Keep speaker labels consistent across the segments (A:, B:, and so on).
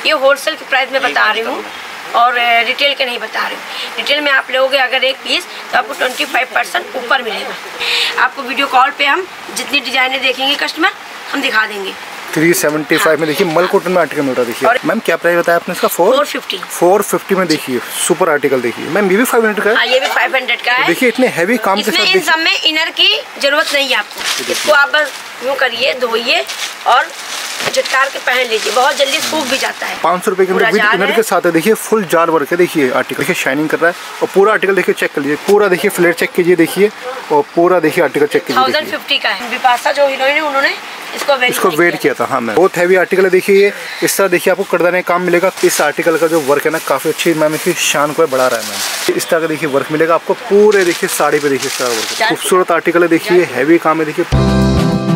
A: ये होलसेल के प्राइस में बता रही हूँ और रिटेल के नहीं बता रही हूँ। रिटेल में आप लोगे अगर एक पीस तो आपको 25% ऊपर मिलेगा। आपको वीडियो कॉल पे हम जितनी डिजाइनें देखेंगे कस्टमर हम दिखा देंगे।
B: 375 में देखिए मल कॉटन में आर्टिकल मिल रहा है। देखिए मैम क्या प्राइस बताया आपने इसका? 450 में। देखिए सुपर आर्टिकल देखिए मैम, ये भी 500 का है।
A: ये भी 500 का है।
B: देखिए इतने हैवी काम के साथ
A: इन सब में इनर की जरूरत नहीं है आपको। इसको आप बस यूँ करिए, धोइए और झटकार के पहन लीजिए, बहुत जल्दी सूख भी जाता है।
B: 500 रुपए के अंदर विद इनर के साथ है। देखिए फुल जार वर्क है। देखिए आर्टिकल देखिए शाइनिंग कर रहा है और पूरा आर्टिकल देखिए चेक कर लीजिए, पूरा देखिए फ्लेयर चेक कीजिए देखिए, और पूरा देखिए आर्टिकल चेक कीजिए।
A: 1050 का है। बिपाशा जो हीरोइन है उन्होंने इसको वेट
B: किया था। हाँ मैम बहुत हैवी आर्टिकल है। देखिए इस तरह देखिए आपको करदाने काम मिलेगा। इस आर्टिकल का जो वर्क है ना काफी अच्छी मैम इसकी शान को बढ़ा रहा है मैम। इस तरह का देखिए वर्क मिलेगा आपको पूरे देखिए साड़ी पे। देखिए इस तरह वर्क खूबसूरत आर्टिकल है। देखिए हैवी काम है। देखिए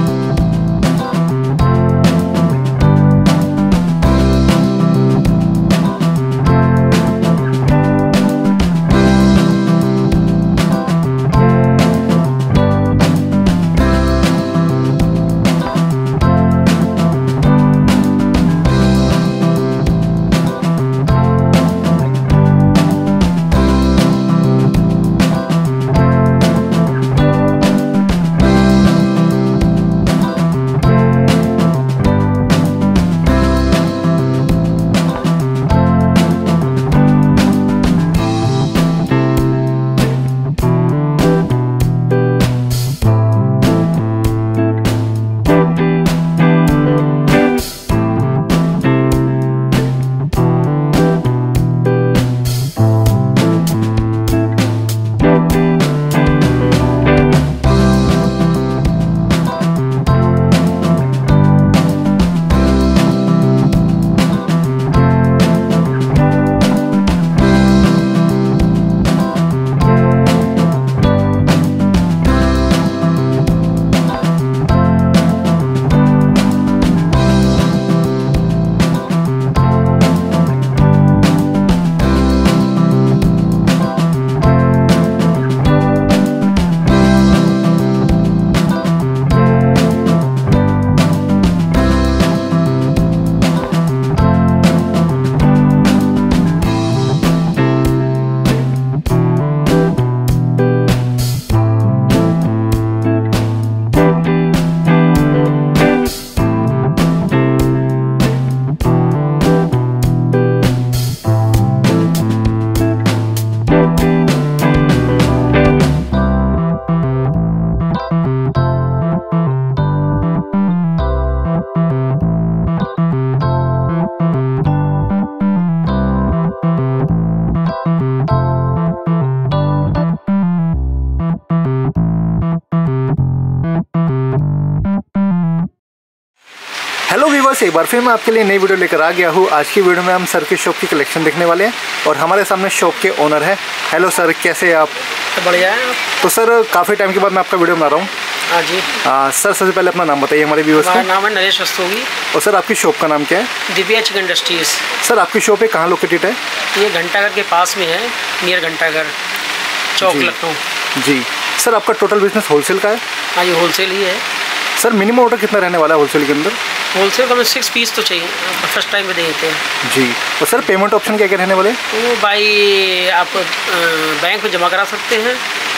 B: व्यूअर्स, एक बार फिर मैं आपके लिए नई वीडियो लेकर आ गया हूँ। आज की वीडियो में हम सर की शॉप की कलेक्शन देखने वाले हैं और हमारे सामने शॉप के ओनर है। हेलो सर, कैसे हैं आप?
C: बढ़िया है।
B: तो सर काफ़ी टाइम के बाद मैं आपका वीडियो बना रहा हूँ।
C: हाँ जी।
B: सर सबसे पहले अपना नाम बताइए हमारे व्यूअर्स को।
C: नाम है नरेश रस्तोगी।
B: और सर आपकी शॉप का नाम क्या है?
C: दिव्या चिकन इंडस्ट्रीज।
B: सर आपकी शॉप है कहाँ लोकेटेड है?
C: ये घंटाघर के पास में है, नियर घंटाघर चौक, लखनऊ।
B: जी सर, आपका टोटल बिजनेस होलसेल का है?
C: हाँ ये होलसेल ही है।
B: सर मिनिमम ऑर्डर कितना रहने वाला है होलसेल के अंदर?
C: होलसेल का में 6 पीस तो चाहिए, फर्स्ट टाइम में दे देते हैं।
B: जी। और सर पेमेंट ऑप्शन क्या क्या रहने वाले?
C: वो भाई आप बैंक में जमा करा सकते हैं,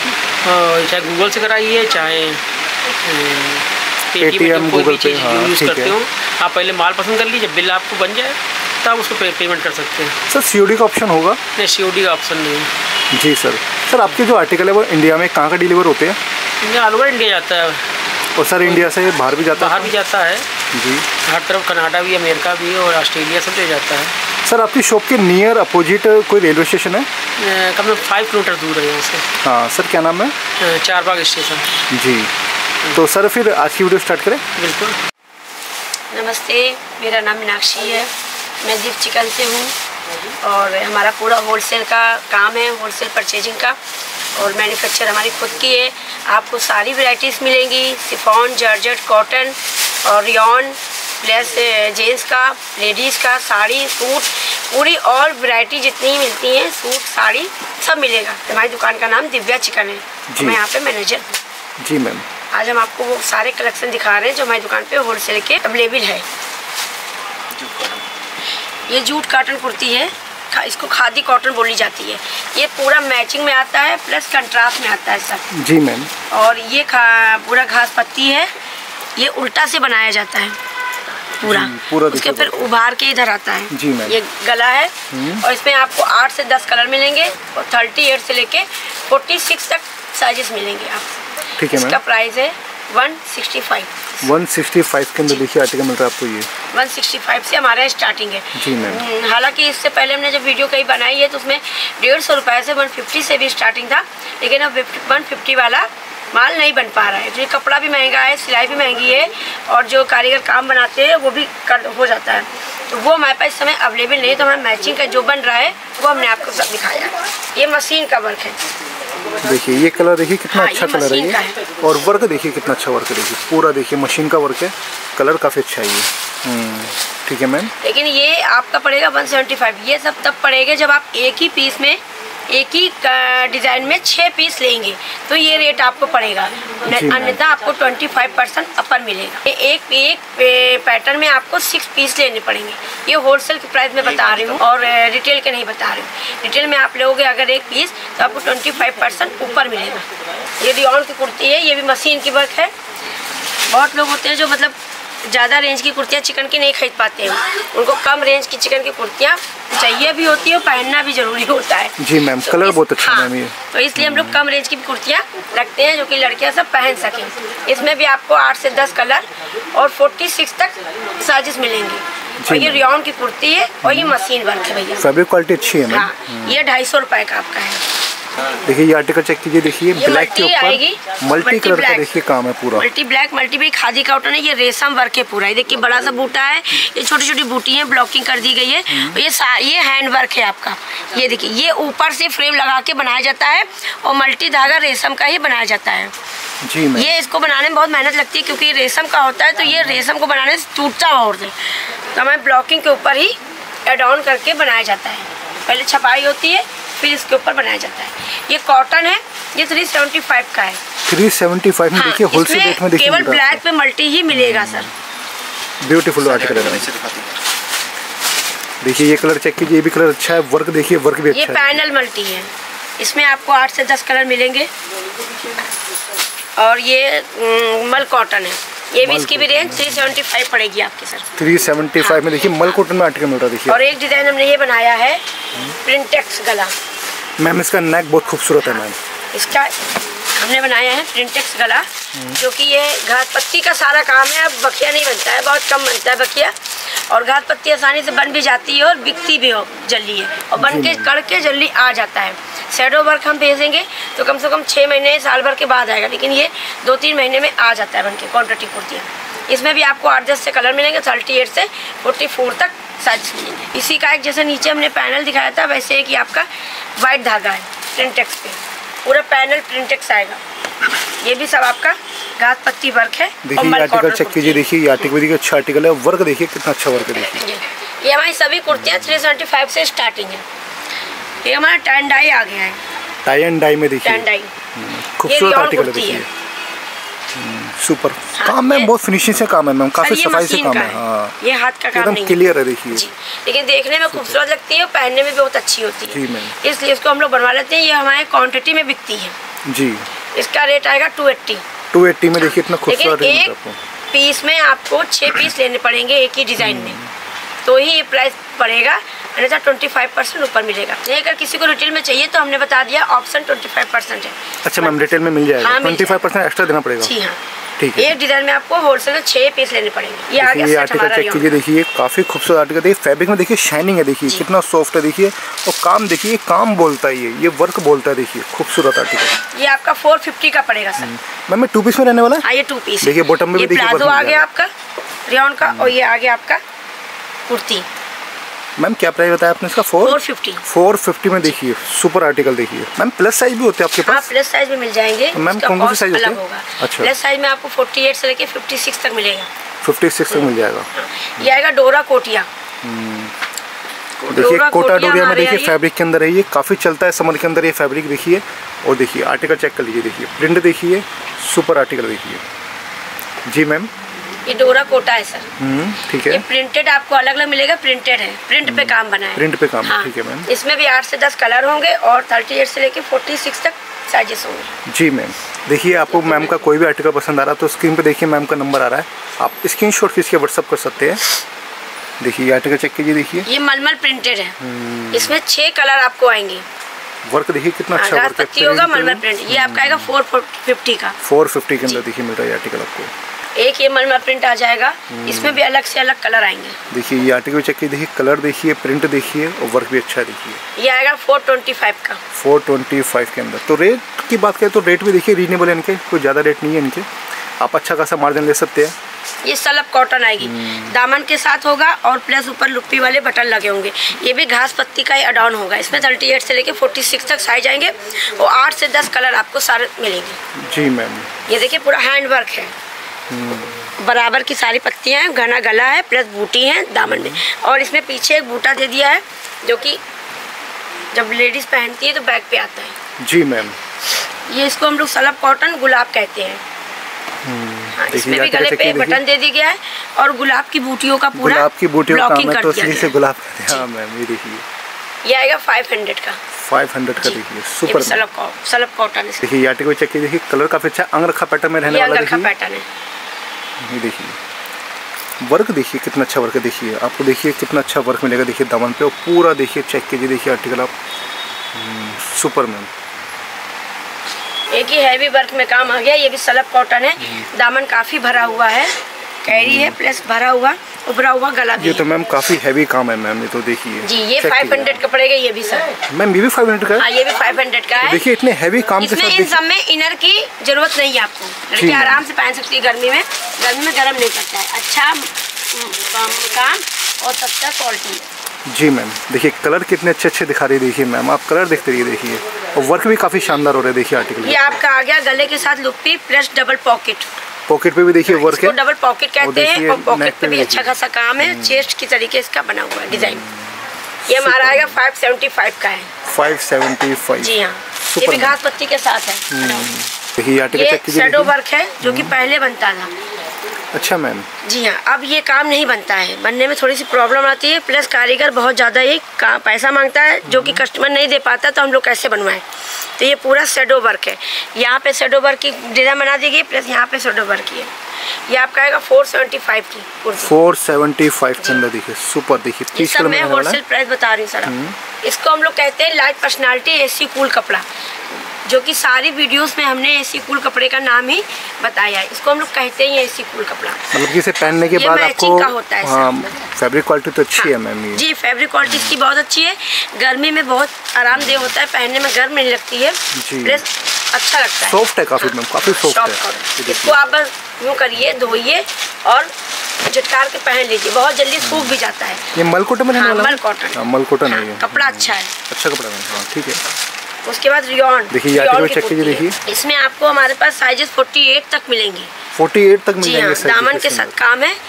C: चाहे गूगल से कराइए, चाहे पेटीएम गूगल पे यूज़ करते हो। आप पहले माल पसंद कर लीजिए, बिल आपको बन जाए तब उसको पेमेंट कर सकते हैं।
B: सर सीओडी का ऑप्शन होगा?
C: नहीं, सीओडी का ऑप्शन नहीं है।
B: जी सर। सर आपके जो आर्टिकल है वो इंडिया में कहाँ का डिलीवर होते हैं?
C: इंडिया ऑल ओवर इंडिया जाता है।
B: और सर इंडिया से बाहर भी जाता है?
C: बाहर भी जाता है
B: जी।
C: हर तरफ, कनाडा भी, अमेरिका भी और ऑस्ट्रेलिया सब ले जाता है।
B: सर आपकी शॉप के नियर अपोजिट कोई रेलवे स्टेशन है?
C: कम से कम 5 किलोमीटर दूर है यहाँ से।
B: हाँ सर, क्या नाम है?
C: चारबाग स्टेशन।
B: जी। तो सर फिर आज की वीडियो स्टार्ट करें?
C: बिल्कुल।
A: नमस्ते, मेरा नाम मीनाक्षी है, मैं दिव्य चिकन से हूँ और हमारा पूरा होलसेल का काम है, होलसेल परचेजिंग का, और मैन्युफैक्चर हमारी खुद की है। आपको सारी वैरायटीज़ मिलेंगी, शिफॉन, जॉर्जेट, कॉटन और रियॉन, प्लस जेंट्स का, लेडीज़ का, साड़ी, सूट, पूरी और वैरायटी जितनी मिलती हैं, सूट, साड़ी सब मिलेगा। हमारी दुकान का नाम दिव्या चिकन है, मैं यहाँ पे मैनेजर हूँ।
B: जी मैम।
A: आज हम आपको वो सारे कलेक्शन दिखा रहे हैं जो हमारी दुकान पे होलसेल के अवेलेबल है। ये जूट कॉटन कुर्ती है, इसको खादी कॉटन बोली जाती है। ये पूरा मैचिंग में आता है प्लस कंट्रास्ट में आता है सर।
B: जी मैम।
A: और ये पूरा घास पत्ती है, ये उल्टा से बनाया जाता है पूरा उसके फिर उभार के इधर आता है।
B: जी मैम।
A: ये गला है और इसमें आपको 8 से 10 कलर मिलेंगे और 38 से लेके 46 तक साइजेस मिलेंगे आपको।
B: ठीक है मैम।
A: इसका प्राइस है 165।
B: 165 के अंदर देखिए आर्टिकल मिल रहा है आपको। ये
A: 165 से हमारे यहाँ स्टार्टिंग है।
B: जी मैम।
A: हालांकि इससे पहले हमने जब वीडियो कहीं बनाई है तो उसमें 150 रुपये से 150 से भी स्टार्टिंग था, लेकिन अब 150 वाला माल नहीं बन पा रहा है। जो कपड़ा भी महंगा है, सिलाई भी महंगी है और जो कारीगर काम बनाते हैं वो भी हो जाता है, तो वो हमारे पास इस समय अवेलेबल नहीं है। तो हमारा मैचिंग का जो बन रहा है वो हमने आपको सब दिखाया है। ये मशीन का वर्क है।
B: देखिए ये कलर देखिए कितना अच्छा कलर है
A: मशीन का
B: ये, और वर्क देखिए कितना अच्छा वर्क है। देखिए पूरा देखिए मशीन का वर्क है, कलर काफ़ी अच्छा है ये। ठीक है मैम।
A: लेकिन ये आपका पड़ेगा 175। ये सब तब पड़ेगा जब आप एक ही पीस में, एक ही डिज़ाइन में 6 पीस लेंगे तो ये रेट आपको पड़ेगा, अन्यथा आपको 25% अपर मिलेगा। एक पैटर्न में आपको 6 पीस लेने पड़ेंगे। ये होलसेल के प्राइस में बता रही हूँ और रिटेल के नहीं बता रही हूँ। रिटेल में आप लोगे अगर एक पीस तो आपको 25% ऊपर मिलेगा। ये रियॉन की कुर्ती है, ये भी मशीन की वर्क है। बहुत लोग होते हैं जो मतलब ज़्यादा रेंज की कुर्तियाँ चिकन की नहीं खरीद पाते हैं, उनको कम रेंज की चिकन की कुर्तियाँ चाहिए भी होती है और पहनना भी जरूरी होता है।
B: जी मैम। तो कलर बहुत अच्छा मैम ये।
A: तो इसलिए हम लोग कम रेंज की कुर्तियाँ रखते हैं जो कि लड़कियाँ सब पहन सकें। इसमें भी आपको 8 से 10 कलर और 46 तक साइजेस मिलेंगे। और ये रियॉन की कुर्ती है और ये मशीन वर्क है भैया।
B: फैब्रिक क्वालिटी अच्छी है मैम।
A: हाँ, ये 250 रुपये का आपका है।
B: देखिए ये आर्टिकल चेक कीजिए। देखिए ब्लैक के ऊपर मल्टी कलर का देखिए काम है पूरा।
A: मल्टी ब्लैक, मल्टी भी खादी कॉटन है। ये रेशम वर्क है पूरा। ये देखिए बड़ा सा बूटा है, ये छोटी छोटी बूटी है, ब्लॉकिंग कर दी गई है। और ये हैंड वर्क है आपका। ये देखिए ये ऊपर से फ्रेम लगा के बनाया जाता है और मल्टी धागा रेशम का ही बनाया जाता है।
B: जी मैम।
A: ये इसको बनाने में बहुत मेहनत लगती है क्योंकि रेशम का होता है, तो ये रेशम को बनाने से टूटता बहुत है, तो हमें ब्लॉकिंग के ऊपर ही एड ऑन करके बनाया जाता है। पहले छपाई होती है फिर इसके ऊपर बनाया जाता है। ये कॉटन है, ये 375 का है।
B: 375 में देखिए होलसेल रेट में देखिए
A: केवल ब्लैक पे मल्टी ही मिलेगा सर।
B: ब्यूटीफुल आर्टिकल है। देखिए ये कलर चेक कीजिए, ये भी कलर अच्छा है। वर्क देखिए, वर्क भी अच्छा है।
A: ये पैनल मल्टी है, इसमें आपको 8 से 10 कलर मिलेंगे। और ये मल कॉटन है, ये भी इसकी भी रेंज 375 पड़ेगी आपकी सर।
B: 375 में देखिए मल कॉटन में आर्टिकल मिल रहा है। देखिए
A: और एक डिजाइन हमने ये बनाया है प्रिंटेक्स गला।
B: मैम इसका नेक बहुत खूबसूरत है मैम।
A: इसका हमने बनाया है प्रिंटेक्स गला, जो कि ये घास पत्ती का सारा काम है। अब बखिया नहीं बनता है, बहुत कम बनता है बखिया, और घास पत्ती आसानी से बन भी जाती है और बिकती भी हो जल्दी है, और बन के कड़के जल्दी आ जाता है। शैडो वर्क हम भेजेंगे तो कम से कम 6 महीने साल भर के बाद आएगा, लेकिन ये 2-3 महीने में आ जाता है बन के क्वान्टिटी कुर्तियाँ। इसमें भी आपको 8-10 से कलर मिलेंगे, 38 से 44 तक साइज मिलेंगे। इसी का एक जैसे नीचे हमने पैनल दिखाया था वैसे एक ही आपका वाइट धागा है प्रिंटेक्स पे, पूरा पैनल प्रिंटेक्स आएगा। ये भी सब आपका घास पत्ती वर्क है।
B: देखिए ये आर्टिकल चेक कीजिए। देखिए ये आर्टिकल देखिए अच्छा आर्टिकल है। वर्क देखिए कितना अच्छा वर्क है। देखिए
A: ये हमारी सभी कुर्तियाँ 375 से स्टार्टिंग है। ये हमारा टाई एंड डाई आ गया है।
B: टाई एंड डाई में देखिए
A: डाई
B: खूबसूरत आर्टिकल है। देखिए सुपर काम में बहुत फिनिशिंग से काम है मैम, काफी सफाई से काम है। हाँ
A: ये हाथ का काम
B: एकदम
A: नहीं
B: क्लियर है। देखिए
A: लेकिन देखने में खूबसूरत लगती है और पहनने में भी बहुत अच्छी होती है।
B: जी मैम।
A: इसलिए इसको हम लोग बनवा लेते हैं। ये हमारे क्वांटिटी में बिकती है
B: जी।
A: इसका रेट आएगा 280।
B: 280 में देखिए इतना खूबसूरत
A: लेकिन एक पीस में आपको 6 पीस लेने पड़ेंगे एक ही डिजाइन में, तो ही ये प्राइस पड़ेगा, अन्यथा 25% ऊपर मिलेगा। अगर किसी को रिटेल में चाहिए तो हमने बता दिया ऑप्शन 25% है।
B: अच्छा मैम रिटेल में मिल जाएगा।
A: हाँ,
B: 25% एक्स्ट्रा देना पड़ेगा।
A: जी हाँ
B: ठीक है।
A: एक डिजाइन में आपको होलसेल में 6 पीस लेने पड़ेंगे। ये आगे
B: आर्टिकल चेक कीजिए। देखिए काफी खूबसूरत आर्टिकल। देखिए फैब्रिक में देखिए शाइनिंग है। देखिए कितना सॉफ्ट है। देखिए और काम देखिए काम बोलता है, ये वर्क बोलता है। देखिए खूबसूरत आर्टिकल।
A: ये आपका 450 का पड़ेगा सर।
B: मैम 2 पीस में रहने वाला है।
A: हाँ ये 2 पीस।
B: देखिए बॉटम में भी देखिए
A: प्लाजो आ गया आपका रियॉन का, और ये आ गया आपका कुर्ती।
B: मैम क्या प्राइस बताया आपने इसका? 450 में देखिए सुपर आर्टिकल। देखिए मैम प्लस साइज भी होते हैं आपके पास?
A: हाँ प्लस साइज भी मिल जाएंगे।
B: मैम कौन से साइज होते हैं?
A: अच्छा प्लस साइज में आपको 48 से लेके 56 तक मिलेगा।
B: 56 तक मिल जाएगा।
A: ये आएगा डोरा कोटिया।
B: देखिए कोटा डोरिया में देखिए फैब्रिक के अंदर है। ये काफ़ी चलता है समर के अंदर ये फैब्रिक। देखिए और देखिए आर्टिकल चेक कर लीजिए। देखिए प्रिंट देखिए सुपर आर्टिकल। देखिए जी मैम
A: ये डोरा कोटा है सर।
B: ठीक
A: ये
B: है।
A: प्रिंटेड आपको अलग अलग मिलेगा, प्रिंटेड है, प्रिंट पे काम बना है।
B: प्रिंट पे काम,
A: हाँ।
B: ठीक है मैम।
A: इसमें भी 8 से 10 कलर होंगे और 38 से लेके 46 तक साइजेस होंगे।
B: जी मैम, देखिए आपको मैम का कोई भी आर्टिकल पसंद आ रहा है तो स्क्रीन पे देखिए मैम का नंबर आ रहा है, आप स्क्रीनशॉट खींच के व्हाट्सअप कर सकते हैं। देखिए ये आर्टिकल चेक कीजिए, देखिए
A: ये मलमल प्रिंटेड है, इसमें 6 कलर आपको आएंगे।
B: वर्क देखिए कितना अच्छा वर्क है।
A: पत्ती होगा मलमल प्रिंट, ये आपका आएगा 450 का।
B: 450 के अंदर देखिए मिल रहा है आर्टिकल आपको।
A: एक ये मलमल प्रिंट आ जाएगा, इसमें भी अलग से अलग कलर आएंगे।
B: देखिए ये आर्टिकल चेक कीजिए, देखिए कलर देखिए, प्रिंट देखिए और वर्क भी अच्छा देखिए।
A: ये आएगा 425 का।
B: 425 के अंदर। तो रेट की बात करें तो रेट भी देखिए रीजनेबल है इनके, कोई ज़्यादा रेट नहीं है इनके, आप अच्छा खासा मार्जिन ले सकते हैं।
A: ये सलब कॉटन आएगी, दामन के साथ होगा और प्लस ऊपर लुप्पी वाले बटन लगे होंगे। ये भी घास पत्ती का ही अडाउन होगा, इसमें 38 से लेके 46 तक साइज आएंगे और 8 से 10 कलर आपको सारे मिलेंगे।
B: जी मैम।
A: ये देखिए पूरा हैंड वर्क है, बराबर की सारी पत्तियां हैं, घना गला है, प्लस बूटी है दामन में, और इसमें पीछे एक बूटा दे दिया है जो कि जब लेडीज पहनती है तो बैक पे आता है।
B: जी मैम।
A: ये इसको हम लोग सलब कॉटन गुलाब कहते हैं। हाँ, इसमें भी गले पे बटन दे दिया गया है और गुलाब की बूटियों का पूरा
B: गुलाब की बूटियों का काम है तो
A: दिया
B: इसलिए से गुलाब कहते हैं। हाँ मैम, ये देखिए
A: ये आएगा 500 का।
B: 500 का देखिए, सुपर।
A: सलब कॉटन है।
B: देखिए ये आर्टिकल चेक कीजिए, देखिए कलर काफी अच्छा अंगरखा पैटर्न में रहने वाला
A: अंगरखा
B: देखिए।
A: पैटर्न है।
B: ये देखिए वर्क देखिए कितना अच्छा वर्क है, देखिए आपको देखिए कितना अच्छा वर्क मिलेगा देखिए दामन पे, और पूरा देखिए चेक कीजिए, देखिए आर्टिकल आप सुपर मैम।
A: एक ही हैवी वर्क में काम आ गया, ये भी सलब कॉटन है, दामन काफी भरा हुआ है, कैरी है प्लस भरा हुआ उभरा हुआ गला भी।
B: ये तो मैम काफी हैवी काम है मैम, ये तो देखिए
A: जी। ये 500 का पड़ेगा, ये भी सर।
B: मैम ये भी 500 का है?
A: हाँ, ये भी 500 का है।
B: देखिए इतने हैवी काम के
A: इसमें
B: साथ
A: इन सब में इनर की जरूरत नहीं है आपको, लड़की आराम से पहन सकती है गर्मी में गर्म नहीं करता है। अच्छा काम और सस्ता क्वालिटी।
B: जी मैम, देखिए कलर कितने अच्छे अच्छे दिखा रही है, देखिए मैम आप कलर देखते रहिए, देखिए और वर्क भी काफ़ी शानदार हो रहा है देखिए आर्टिकल।
A: ये आपका आ गया गले के साथ लुप्पी प्लस डबल पॉकेट।
B: पॉकेट पे भी देखिए वर्क है,
A: डबल पॉकेट कहते हैं, और पॉकेट पे भी अच्छा खासा काम है, चेस्ट की तरीके इसका बना हुआ है डिजाइन। ये हमारा आएगा 575 का है।
B: 575।
A: जी हाँ, ये भी घास पत्ती के साथ है।
B: देखिए आर्टिकल चेक कीजिए,
A: शैडो वर्क है जो कि पहले बनता था।
B: अच्छा मैम।
A: जी हाँ, अब ये काम नहीं बनता है, बनने में थोड़ी सी प्रॉब्लम आती है, प्लस कारीगर बहुत ज़्यादा ये पैसा मांगता है जो कि कस्टमर नहीं दे पाता, तो हम लोग कैसे बनवाएं। तो ये पूरा शैडो वर्क है, यहाँ पे शैडो वर्क की डिज़ाइन बना दी गई, प्लस यहाँ पे शैडो वर्क की है। ये आपका आएगा 475 की कुर्ती।
B: 475 के अंदर देखिए सुपर। देखिए
A: ये सब मैं होलसेल प्राइस बता रही हूँ सर। इसको हम लोग कहते हैं लाइट पर्सनालिटी एसी कूल कपड़ा, जो कि सारी वीडियोस में हमने एसी कूल कपड़े का नाम ही बताया है। इसको हम लोग कहते हैं एसी कूल कपड़ा।
B: मतलब इसे पहनने के बाद आपको
A: का होता है।
B: हाँ, फैब्रिक क्वालिटी तो अच्छी है मैम ये।
A: जी, फैब्रिक क्वालिटी इसकी बहुत अच्छी है, गर्मी में बहुत आरामदेह होता है, पहनने में गर्म नहीं लगती है, ड्रेस अच्छा लगता है,
B: सॉफ्ट है काफ़ी मैम, काफ़ी सॉफ्ट है।
A: इसको आप बस यूँ करिए, धोइए और झटकार के पहन लीजिए, बहुत जल्दी सूख भी जाता है।
B: ये मल कॉटन में रहने वाला है?
A: मल कॉटन।
B: मल कॉटन है ये,
A: कपड़ा अच्छा है,
B: अच्छा कपड़ा है। हाँ ठीक है।
A: उसके बाद रियॉन।
B: देखिए ये आर्टिकल चेक कीजिए, देखिए
A: इसमें आपको हमारे पास साइजेस 48 तक मिलेंगे।
B: 48 तक मिल जाएंगे।
A: दामन के साथ काम है।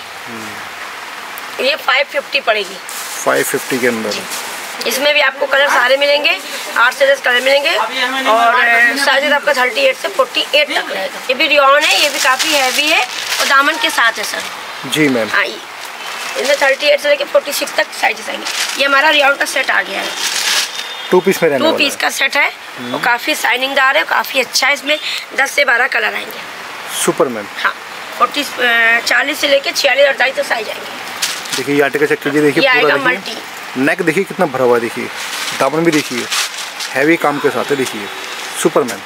A: ये 550 पड़ेगी।
B: 550 के अंदर।
A: इसमें भी आपको कलर सारे मिलेंगे, 8 से 10 कलर मिलेंगे, और साइज आपका 38 से 48 तक रहेगा। ये भी रियॉन है, ये भी काफ़ी हैवी है और दामन के साथ है सर।
B: जी मैम।
A: हाँ, इसमें 38 से लेकर 46 तक साइजेस आएंगे। ये हमारा रियॉन का सेट आ गया है,
B: 2 पीस में रहने वाला
A: 2 पीस का सेट है, वो काफ़ी शाइनिंगदार है, काफ़ी अच्छा है। इसमें 10 से 12 कलर आएंगे।
B: Super ma'am.
A: हाँ, 40 से लेकर 46 48 तक साइज आएंगे।
B: देखिए ये आर्टिकल चेक कीजिए, देखिए पूरा
A: मल्टी
B: नेक देखिए कितना भरा हुआ है, देखिए दामन भी देखिए हैवी काम के साथ है, देखिए सुपर मैम।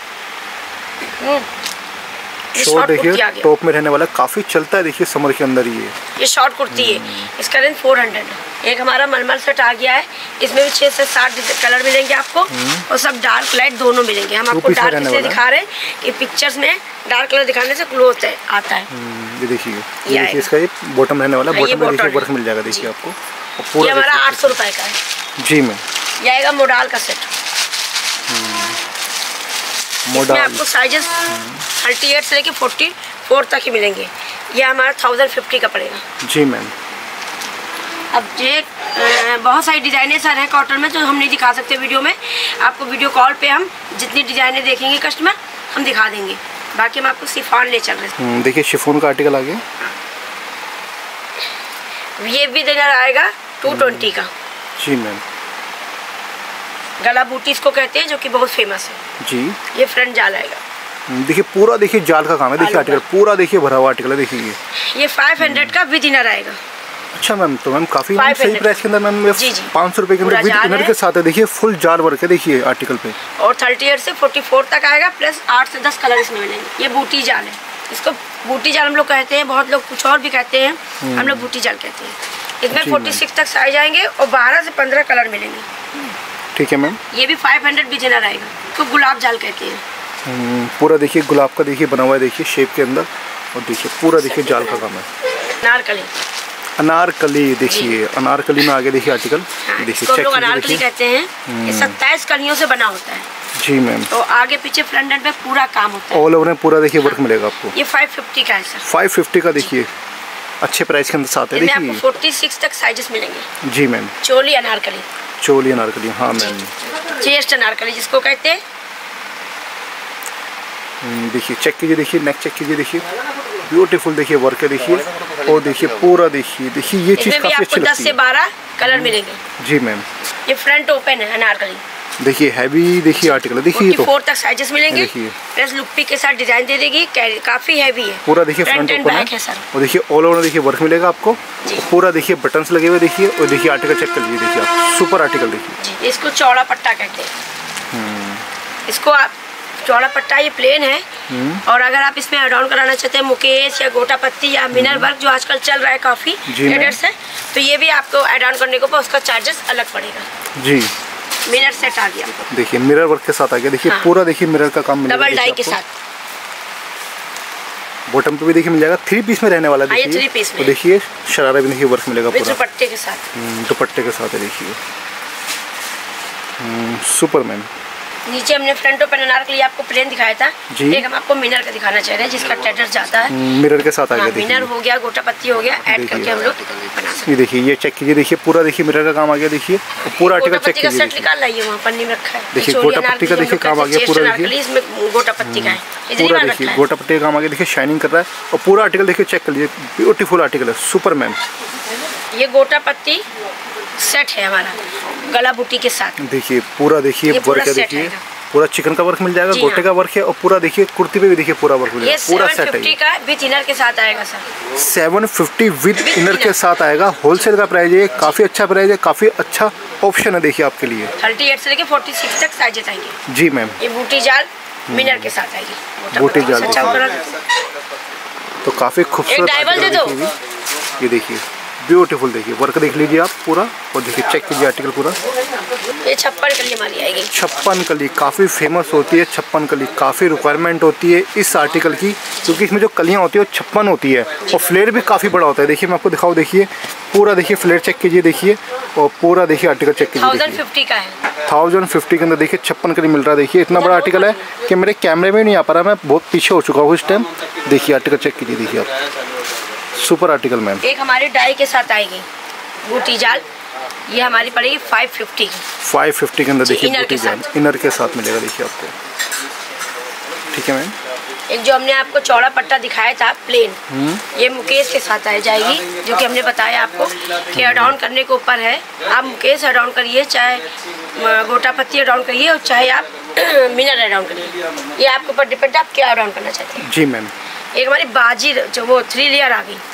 B: शॉर्ट देखिए टॉप में रहने वाला, काफ़ी चलता है देखिए समर के अंदर ये
A: शॉर्ट कुर्ती है। इसका रेंज 400 है। एक हमारा मलमल सेट आ गया है, इसमें भी 6 से 7 कलर मिलेंगे आपको, और सब डार्क लाइट दोनों मिलेंगे। हम आपको डार्क इसलिए दिखा रहे हैं कि पिक्चर्स में डार्क कलर दिखाने से ग्लो आता है।
B: ये देखिए इसका ये बॉटम रहने वाला, बॉटम में देखिए वर्क मिल जाएगा देखिए आपको।
A: ये हमारा 800 रुपये का है।
B: जी मैम।
A: ये आएगा मोडाल का सेट। इसमें आपको साइजेस 38 से लेके 44 तक ही मिलेंगे। ये हमारा 1050 का पड़ेगा।
B: जी मैम।
A: अब ये बहुत सारी डिज़ाइनें सर हैं कॉटन में, जो हम नहीं दिखा सकते वीडियो में। आपको वीडियो कॉल पे हम जितनी डिज़ाइनें देखेंगे कस्टमर, हम दिखा देंगे। बाकी हम आपको शिफॉन ले चल रहे हैं।
B: देखिए शिफॉन का आर्टिकल आ गया।
A: ये भी डिनर आएगा 220 का।
B: जी मैम।
A: गला बूटी इसको कहते हैं, जो कि बहुत फेमस है
B: जी।
A: ये फ्रंट जाल आएगा।
B: देखिए पूरा देखिए जाल का काम है, देखिए आर्टिकल पूरा देखिए भरा हुआ आर्टिकल है, देखिए
A: ये 500 का विद इनर आएगा।
B: अच्छा मैम, तो मैम काफ़ी सही प्राइस के अंदर मैम 500 रुपये के अंदर विद इनर के साथ है। देखिए फुल जाल वर्क है देखिए आर्टिकल पे,
A: और 38 से 44 तक आएगा, प्लस 8 से 10 कलर इसमें मिलेंगे। ये बूटी जाल है, इसको बूटी जाल हम लोग कहते हैं, बहुत लोग कुछ और भी कहते हैं, हम लोग बूटी जाल कहते हैं। इसमें 46 तक साइज आएंगे और 12 से 15 कलर मिलेंगे।
B: ठीक है मैम।
A: ये भी 500 विद इनर आएगा, तो गुलाब जाल कहते हैं।
B: पूरा देखिए गुलाब का देखिए बना हुआ है देखिए शेप के अंदर, और देखिए पूरा देखिए जाल का काम है।
A: अनारकली,
B: अनारकली देखिए, अनारकली में आगे देखिए आर्टिकल देखिए,
A: इसको लोग अनारकली कहते हैं। ये 27 कलियों से बना होता है।
B: जी मैम।
A: तो आगे पीछे फ्रंट एंड पे पूरा काम होता है,
B: ऑल ओवर में पूरा देखिए वर्क मिलेगा आपको।
A: ये 550 का है सर।
B: 550 का देखिए अच्छे प्राइस के अंदर साथ है देखिए।
A: आपको 46 तक साइजेस मिलेंगे।
B: जी मैम।
A: चोली अनारकली,
B: चोली अनारकली, हाँ मैम।
A: चेस्ट अनारकली जिसको कहते हैं।
B: देखिए चेक कीजिए, देखिए नेक चेक कीजिए, देखिए ब्यूटीफुल देखिए वर्क है देखिए, और देखिए पूरा देखिए ये चीज़ काफ़ी अच्छी लगती है।
A: 10 से 12 कलर मिलेंगे। जी
B: मैम।
A: ये फ्रंट ओपन है अनारकली,
B: देखिए हैवी देखिए आर्टिकल है, देखिए तो
A: 4 तक साइजेस मिलेंगे। प्लस लुप्पी के साथ डिजाइन दे देगी, काफी हैवी है
B: पूरा देखिए, फ्रंट ओपन है सर। और देखिए ऑल ओवर देखिए वर्क मिलेगा आपको, पूरा देखिए बटन्स लगे हुए देखिए, और देखिए आर्टिकल चेक कर लीजिए, देखिए आप सुपर आर्टिकल देखिए।
A: इसको चौड़ा पट्टा कहते हैं। इसको आप चौड़ा पट्टा ये प्लेन है, और अगर आप इसमें ऐड ऑन कराना चाहते हैं मुकेश या गोटा पत्ती या मिनर वर्क जो आजकल चल रहा है काफी ट्रेडर्स है, तो ये भी आपको ऐड ऑन करने को उसका चार्जेस अलग पड़ेगा।
B: जी।
A: मिरर सेट आ गया,
B: देखिए मिरर वर्क के साथ आ गया, देखिए पूरा देखिए मिरर का काम मिलेगा,
A: डबल डाई के साथ।
B: बॉटम पे भी देखिए मिल जाएगा, 3 पीस में रहने वाला देखिए।
A: 3 पीस में।
B: तो देखिए शरारा भी देखिए वर्क मिलेगा पूरा
A: दुपट्टे के साथ।
B: दुपट्टे के साथ है देखिए, सुपर मैम।
A: नीचे हमने फ्रंट ओपन अनारकली आपको प्लेन दिखाया था, एक हम आपको मिरर का दिखाना चाह रहे हैं जिसका टेडर जाता है।
B: मिरर के साथ आ गया,
A: मिरर हो गया, गोटा पत्ती हो गया, ऐड करके हम लोग बना सकते हैं।
B: ये देखिए ये चेक कीजिए, देखिए पूरा देखिए मिरर का काम आ गया, देखिए पूरा आर्टिकल चेक कीजिए।
A: सेट निकाल लाइए, वहाँ पन्नी में रखा है।
B: देखिए गोटा पत्ती का देखिए काम आ गया पूरा, देखिए
A: इसमें गोटा पत्ती का है,
B: पूरा देखिए गोटा पत्ती का काम आ गया, देखिए शाइनिंग कर रहा है, और पूरा आर्टिकल देखिए चेक कर लीजिए, ब्यूटीफुल आर्टिकल है, सुपर मैम।
A: ये गोटा पत्ती सेट है हमारा गला बूटी के साथ।
B: देखिए पूरा देखिए वर्क है, देखिए पूरा चिकन का वर्क मिल जाएगा, गोटे का वर्क है, और पूरा देखिए कुर्ती पे भी देखिए पूरा वर्क मिल जाएगा, पूरा सेट है।
A: 750 का विद इनर के साथ आएगा सर।
B: 750 विद इनर के साथ आएगा, होलसेल का प्राइस है, काफ़ी अच्छा प्राइस है, काफ़ी अच्छा ऑप्शन है देखिए आपके लिए।
A: 38 से लेके 46 तक साइजेस आएंगे।
B: जी मैम।
A: ये बूटी जाल मिनर के साथ आएगी,
B: बूटी जाल तो काफ़ी खूबसूरत। ये देखिए ब्यूटीफुल देखिए वर्क देख लीजिए आप पूरा, और देखिए चेक कीजिए आर्टिकल पूरा।
A: ये 56 कली हमारी आएगी।
B: 56 कली काफ़ी फेमस होती है, 56 कली काफ़ी रिक्वायरमेंट होती है इस आर्टिकल की, क्योंकि इसमें जो कलियाँ होती है वो 56 होती है, और फ्लेयर भी काफ़ी बड़ा होता है। देखिए मैं आपको दिखाऊँ, देखिए पूरा देखिए फ्लेयर चेक कीजिए, देखिए और पूरा देखिए आर्टिकल चेक कीजिए।
A: 1050 का है,
B: 1050 के अंदर देखिए 56 कली मिल रहा है। देखिए इतना बड़ा आर्टिकल है कि मेरे कैमरे में नहीं आ पा रहा, मैं बहुत पीछे हो चुका हूँ इस टाइम। देखिए आर्टिकल चेक कीजिए, देखिए आप सुपर आर्टिकल मैम।
A: एक हमारी डाई के साथ आएगी बूटी जाल, ये हमारी पड़ेगी 550 की।
B: 550 के अंदर देखिए बूटी जाल इनर के साथ मिलेगा देखिए आपको। ठीक है मैम।
A: एक जो हमने आपको चौड़ा पट्टा दिखाया था प्लेन, ये मुकेश के साथ आ जाएगी, जो कि हमने बताया आपको कि ऐड ऑन करने के ऊपर है। आप मुकेश ऐड ऑन करिए, चाहे गोटा पत्ती ऐड ऑन करिए, और चाहे आप मिनर ऐड ऑन करिए, ये आपके ऊपर डिपेंड है आप क्या ऐड ऑन करना चाहते हैं।
B: जी मैम।
A: एक हमारी बाजी जो वो 3 लेयर आ गई,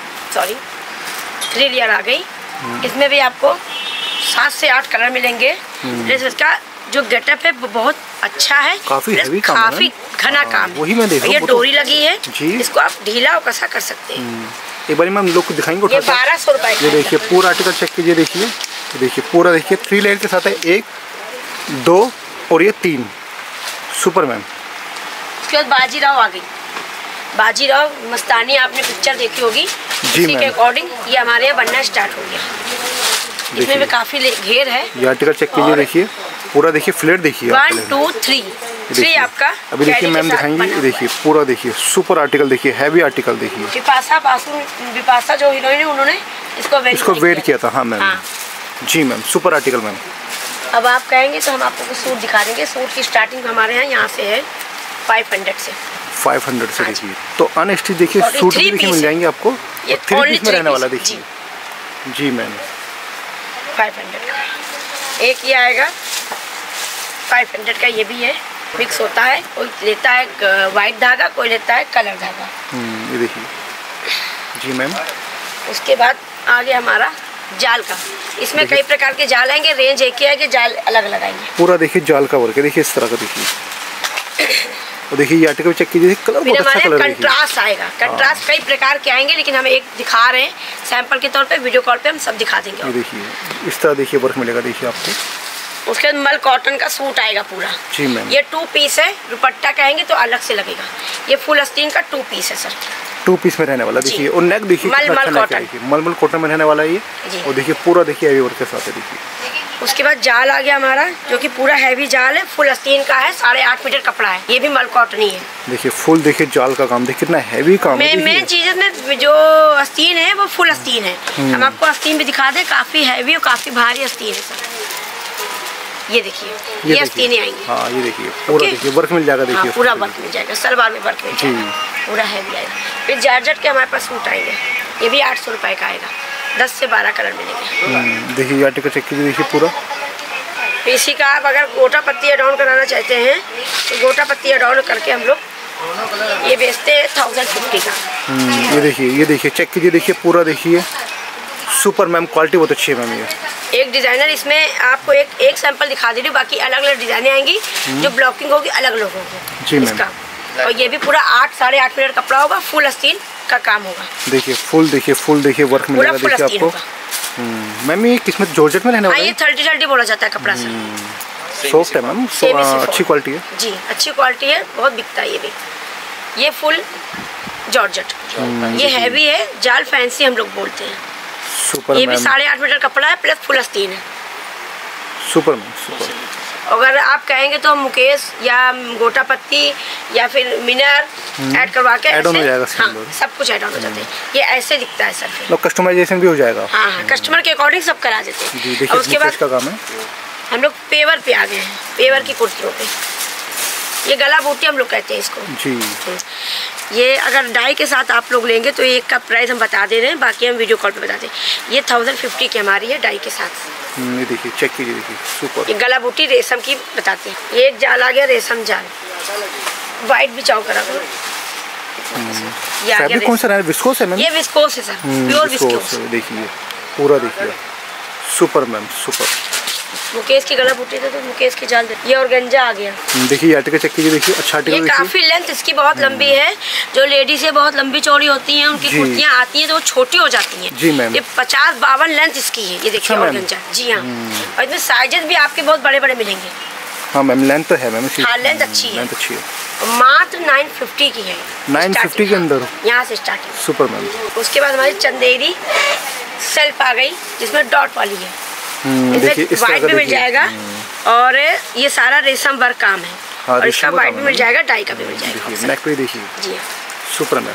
A: 3 लेयर आ गई, इसमें भी आपको 7 से 8 कलर मिलेंगे। इसका जो गेटअप है वो बहुत अच्छा है,
B: काफी
A: घना काम है।
B: वही मैं देख रहा हूं,
A: ये डोरी लगी है
B: जी,
A: इसको आप ढीला और कसा कर सकते हैं।
B: एक बार मैं लोग को दिखाएंगे।
A: ये 1200 रुपए
B: ये देखिए पूरा आर्टिकल चेक कीजिए, देखिए देखिए पूरा देखिए 3 लेयर के साथ है, 1 2 और ये 3, सुपर मैम।
A: उसके बाद बाजीराव आ गई, बाजीराव मस्तानी आपने पिक्चर देखी होगी, इसी के अकॉर्डिंग ये हमारे यहाँ बनना स्टार्ट हो गया। इसमें भी काफी घेर है।
B: ये आर्टिकल चेक कीजिए, देखिए पूरा देखिए फ्लेयर देखिए
A: 1 2 3 आपका
B: अभी देखिए मैम दिखाएंगे। देखिए पूरा देखिए सुपर आर्टिकल, देखिए हैवी आर्टिकल, देखिए
A: विपाशा जो हीरोइन है उन्होंने इसको
B: वेयर किया था। हाँ मैम। जी मैम सुपर आर्टिकल मैम।
A: अब आप कहेंगे तो हम आपको सूट दिखा देंगे। सूट की स्टार्टिंग हमारे यहाँ से है 500 से।
B: 500 से देखिए, तो अनस्टिच देखिए सूट भी देखिए मिल जाएंगे आपको, 3 पीस में रहने वाला देखिए। जी मैम।
A: 500 का। एक ये आएगा 500 का, ये भी है, मिक्स होता है। कोई लेता है वाइट धागा, कोई लेता है कलर धागा।
B: ये देखिए। जी मैम।
A: उसके बाद आगे हमारा जाल का, इसमें कई प्रकार के जाल आएंगे, रेंज एक ही है कि जाल अलग अलग आएंगे।
B: पूरा देखिए जाल का वर्क है, देखिए इस तरह का देखिए। और देखिए ये आर्टिकल चेक कीजिए, कलर बहुत अच्छा कलर है।
A: कंट्रास्ट आएगा, कंट्रास्ट कई प्रकार के आएंगे, लेकिन हम एक दिखा रहे हैं सैंपल के तौर पे। वीडियो कॉल पे हम सब दिखा देंगे।
B: ये देखिए इस तरह देखिए वर्क मिलेगा, देखिए आपको।
A: उसके बाद मल कॉटन का सूट आएगा पूरा।
B: जी मैम।
A: ये 2 पीस है, दुपट्टा कहेंगे तो अलग से लगेगा। ये फुल आस्तीन का 2 पीस है सर,
B: 2 पीस में रहने वाला। देखिए और नेक देखिए
A: मलमल कॉटन,
B: मलमल कॉटन में रहने वाला है ये। और देखिए पूरा देखिए हैवी वर्क के साथ है। देखिए
A: उसके बाद जाल आ गया हमारा, जो कि पूरा हैवी जाल है, फुल आस्तीन का है, 8.5 मीटर कपड़ा है। ये भी मल कॉटन ही है। देखिए
B: फुल देखिए जाल का काम, देखिए कितना हैवी काम है।
A: मेन चीज में जो आस्तीन है वो फुल आस्तीन है। हम आपको आस्तीन भी दिखा दें, काफी हैवी और काफी भारी आस्तीन है सर। ये देखिए, ये आस्तीनें आएंगी।
B: हाँ ये देखिए पूरा देखिए वर्क मिल जाएगा। देखिए
A: पूरा वर्क मिल जाएगा, सलवार में वर्क मिल जाएगा, पूरा हैवी आएगा। फिर जॉर्जेट के हमारे पास सूट आएंगे, ये भी 800 रुपए का आएगा। 10 से 12 कलर मिलेंगे।
B: देखिए ये आर्टिकल चेक कीजिए, देखिए पूरा।
A: इसी का आप अगर गोटा पत्ती एड-ऑन कराना चाहते हैं तो गोटा पत्ती एड-ऑन करके हम लोग ये बेचते हैं 1050 का।
B: ये देखिए चेक कीजिए, देखिए पूरा देखिए सुपर मैम, क्वालिटी बहुत अच्छी है मैम। ये
A: एक डिजाइनर, इसमें आपको एक सैंपल दिखा दे रही हूँ, बाकी अलग अलग डिजाइने आएंगी। जो ब्लॉकिंग होगी अलग अलग होगी इसका। और ये भी पूरा 8-8.5 मीटर कपड़ा होगा, फुल आस्तीन का काम होगा।
B: देखिए फुल देखिए वर्क मिलेगा देखिए आपको। मैम ये किस्मत जॉर्जेट में रहने वाला है।
A: ये 30 बोला जाता है कपड़ा सर।
B: सॉफ्ट है मैम, अच्छी क्वालिटी है।
A: जी अच्छी क्वालिटी है, बहुत बिकता है ये भी। ये फुल जॉर्जेट, ये हैवी है, जाल फैंसी हम लोग बोलते हैं।
B: सुपर
A: ये भी 8.5 मीटर कपड़ा है, प्लस फुल आस्तीन है।
B: Super ma'am super.
A: अगर आप कहेंगे तो मुकेश या गोटा पत्ती या फिर मिनर ऐड करवा के
B: ऐड ऑन हो जाएगा।
A: हाँ, सब कुछ ऐड ऑन हो जाते हैं। ये ऐसे दिखता है सर।
B: तो कस्टमाइजेशन भी हो जाएगा।
A: हाँ, कस्टमर के अकॉर्डिंग सब करा देते हैं।
B: देखिए
A: उसके बाद
B: का काम है।
A: हम लोग पेवर पे आ गए हैं, पेवर की कुर्तियों पे। ये गला बूटी हम लोग कहते हैं इसको
B: जी।
A: ये अगर डाई के साथ आप लोग लेंगे तो एक का प्राइस हम बता दे रहे हैं, बाकी हम वीडियो कॉल पे बताते हैं। ये 1050 की हमारी है डाई के साथ।
B: ये देखिए चेक कीजिए, देखिए सुपर।
A: ये गला बूटी रेशम की बताते हैं। ये एक जाल आ गया, रेशम जाल, वाइट बिछाओ करा करो। ये आ गया,
B: कौन सा है? विस्कोस है मैम?
A: ये विस्कोस है सर, प्योर विस्कोस।
B: देखिए पूरा देखिए सुपर मैम सुपर।
A: मुकेश की गला बूटी दे तो मुकेश की जाल दे। ये ऑर्गेन्जा आ गया।
B: देखिए आर्टिकल चेक कीजिए, देखिए अच्छा आर्टिकल।
A: ये काफी लेंथ इसकी बहुत लंबी है। जो लेडीज है बहुत लंबी चौड़ी होती हैं, उनकी कुर्तियाँ आती हैं तो वो छोटी हो जाती हैं।
B: जी मैम।
A: ये 50-52 लेंथ इसकी है। ये देखिए ऑर्गेन्जा। जी हाँ, और इसमें साइजेस भी आपके बहुत बड़े बड़े मिलेंगे।
B: हाँ मैम लेंथ तो है मैम।
A: हाँ लेंथ अच्छी है,
B: लेंथ अच्छी है।
A: मात्र 950 की है।
B: 950 के अंदर
A: यहाँ से स्टार्टिंग।
B: Super ma'am.
A: उसके बाद हमारी चंदेरी सेल्फ आ गई, जिसमें डॉट वाली है। इसमें वाइट भी मिल जाएगा और ये सारा रेशम वर्क काम है। और इसका वाइट भी मिल जाएगा, डाई का भी मिल जाएगा।
B: नेक पे देखिए
A: जी
B: सुपर मैम।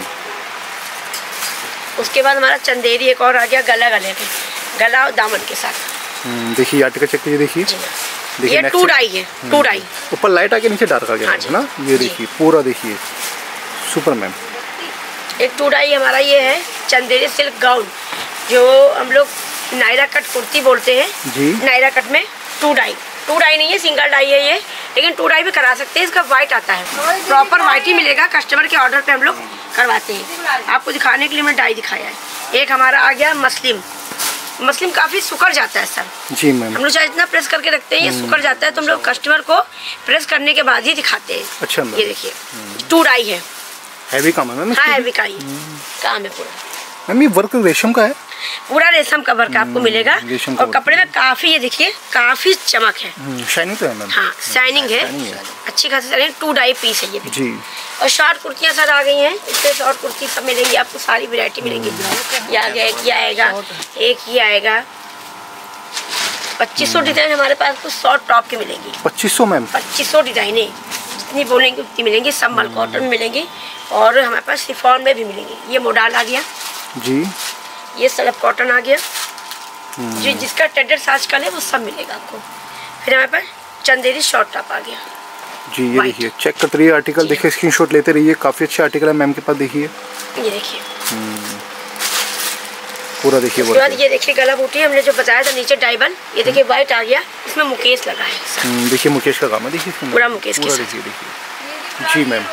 A: उसके बाद हमारा चंदेरी एक और आ गया, गला गले पे, गला और दामन के साथ।
B: देखिए आर्टिकल चेक कीजिए, देखिए
A: ये 2 डाई है, 2 डाई।
B: ऊपर लाइट आके नीचे डार्क आ गया है ना। ये देखिए पूरा देखिए सुपर मैम।
A: एक 2 डाई हमारा ये है चंदेरी सिल्क गाउन, जो हम लोग नायरा कट कुर्ती बोलते हैं
B: जी।
A: नायरा कट में 2 डाई नहीं है, सिंगल डाई है ये, लेकिन 2 डाई भी करा सकते हैं। इसका वाइट आता है, प्रॉपर वाइट ही मिलेगा। कस्टमर के ऑर्डर पे हम लोग करवाते हैं। आपको दिखाने के लिए मैं डाई दिखाया है। एक हमारा आ गया मसलिम काफी सुखड़ जाता है सर। जी मैम। हम लोग चाहे इतना प्रेस करके रखते हैं, ये सुखड़ जाता है तो हम लोग कस्टमर को प्रेस करने के बाद ही दिखाते हैं। अच्छा, ये देखिए 2 डाई है,
B: हैवी काम है मैम।
A: हाँ हैवी का ही काम है पूरा।
B: मैम ये वर्क रेशम का है,
A: पूरा रेशम का वर्क आपको मिलेगा। और कपड़े में काफी, ये देखिए काफी चमक है,
B: शाइनिंग तो है मैम।
A: हाँ शाइनिंग है, अच्छी खासी शाइनिंग। 2 डाई पीस है ये भी
B: जी। और
A: शॉर्ट कुर्तियाँ सर आ गई हैं, इससे शॉर्ट कुर्ती सब मिलेंगी आपको, सारी वैरायटी मिलेंगी। ये आ गया, एक ये आएगा, एक ये आएगा। 2500 डिजाइन हमारे पास कुछ शॉर्ट टॉप की मिलेंगी।
B: 2500 मैम?
A: 2500 डिजाइने, जितनी बोलेंगे उतनी मिलेंगी। सब मल कॉटन में मिलेंगी और हमारे पास शिफॉन में भी मिलेंगी। ये मोडाल आ गया जी, ये सलफ कॉटन आ गया जी, जिसका टेडर साज का है वो सब मिलेगा आपको। फिर हमारे पास चंदेरी शॉर्ट टॉप आ गया
B: जी। ये देखिए चेक करते रहिए आर्टिकल, देखिए स्क्रीनशॉट लेते रहिए। काफ़ी अच्छे आर्टिकल है मैम के पास, देखिए
A: ये देखिए।
B: पूरा देखिए
A: उसके बाद ये देखिए गला बूटी हमने जो बताया था नीचे डाइबल, ये देखिए व्हाइट आ गया, इसमें मुकेश लगा है।
B: देखिए मुकेश का काम है, देखिए
A: पूरा मुकेश के
B: देखिए देखिए जी मैम।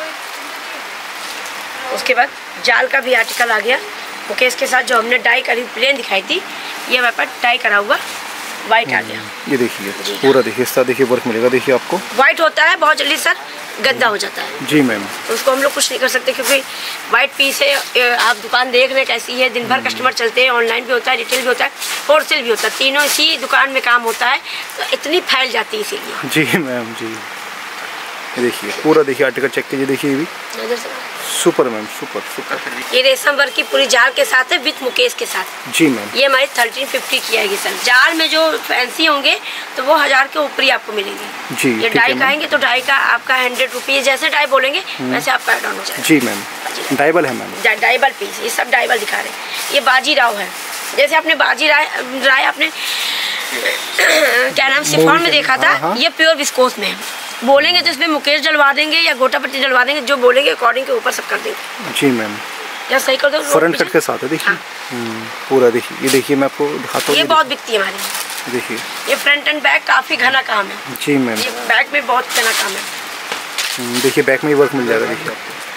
A: उसके बाद जाल का भी आर्टिकल आ गया मुकेश के साथ, जो हमने डाई करी प्लेन दिखाई थी, ये हमारे पास डाई करा हुआ व्हाइट आ गया।
B: ये देखिए पूरा देखिए इस तरह देखिए वर्क मिलेगा, देखिए आपको
A: व्हाइट होता है बहुत जल्दी सर गंदा हो जाता है
B: जी मैम।
A: उसको हम लोग कुछ नहीं कर सकते क्योंकि व्हाइट पीस है। आप दुकान देख रहे हैं कैसी है, दिन भर कस्टमर चलते हैं, ऑनलाइन भी होता है, रिटेल भी होता है, होलसेल भी होता है, तीनों इसी दुकान में काम होता है, तो इतनी फैल जाती है इसीलिए।
B: जी मैम जी। ये देखिए पूरा देखिए आर्टिकल चेक कीजिए, देखिए ये भी सुपर मैम, सुपर सुपर।
A: ये रेशम वर्क की पूरी जाल के साथ है विथ मुकेश के साथ
B: जी मैम।
A: ये हमारी 1350 की आएगी सर। जाल में जो फैंसी होंगे तो वो 1000 के ऊपर ही आपको मिलेंगे
B: जी।
A: ये डाई कहेंगे तो डाई का आपका 100 रुपीज़, जैसे डाई बोलेंगे वैसे आपका एड ऑन हो जाएगा।
B: जी मैम। डाइबल है मैम,
A: डाइबल पीस, ये सब डाइबल दिखा रहे हैं। ये बाजी राव है, जैसे आपने बाजी राय आपने क्या नाम शिफॉन में देखा था, ये प्योर विस्कोस में है। बोलेंगे तो इसमें मुकेश डलवा देंगे या गोटा पट्टी डलवा देंगे, जो बोलेंगे अकॉर्डिंग के ऊपर सब कर देंगे।
B: जी मैम।
A: या सही कर दो
B: फ्रंट कट के साथ है, देखिए पूरा देखिए। ये देखिए मैं आपको दिखाता हूँ,
A: ये बहुत बिकती है हमारी।
B: देखिए
A: ये फ्रंट एंड बैक काफी घना काम है
B: जी मैम।
A: ये बैक में बहुत घना काम है।
B: देखिए बैक में ही वर्क मिल जाएगा, देखिए